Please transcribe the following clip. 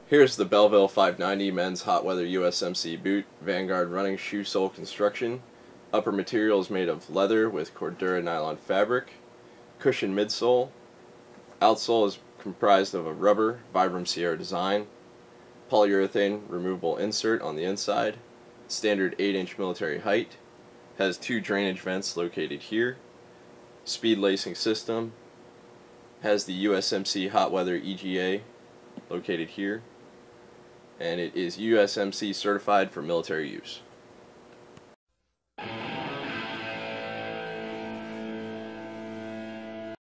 Here's the Belleville 590 men's hot weather USMC boot, Vanguard running shoe sole construction. Upper material is made of leather with CORDURA nylon fabric. Cushion midsole. Outsole is comprised of a rubber VIBRAM Sierra design. Polyurethane removable insert on the inside. Standard 8-inch military height. Has 2 drainage vents located here. Speed lacing system. Has the USMC hot weather EGA located here. And it is USMC certified for military use.